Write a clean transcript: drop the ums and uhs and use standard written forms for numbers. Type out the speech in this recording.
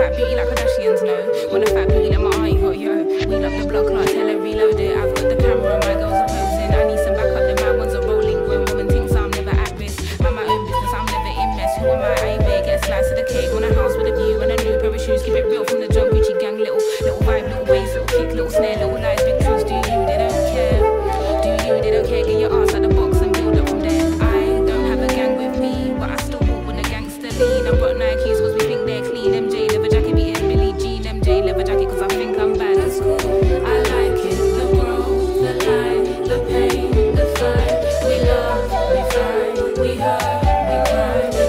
fat booty like Kardashians, no. Want a fat booty like my auntie got, yo. We love the blood clot, tell her reload it. I've got the camera, my girls are posing. I need some backup, then my ones are rolling. Grown woman thinks I'm never at risk. Mind my own business, I'm never in mess. Who am I? Babe, get a slice of the cake. Want a house with a view and a new pair of shoes. Keep it real from the jump, Gucci gang. Little vibe, little bass, little kick, little snare, little lies, big truths. Do you? They don't care. Do you? They don't care. Get your ass out the box and build up from there. I don't have a gang with me, but I still walk with a gangster lean. I brought Nikes cause we think they're clean. MJ leather jacket beating Billie Jean. MJ leather jacket cause I think I'm bad. That's cool. I like it. The growth, the lie, the pain, the fight. We love, we fight, we hurt, we cry.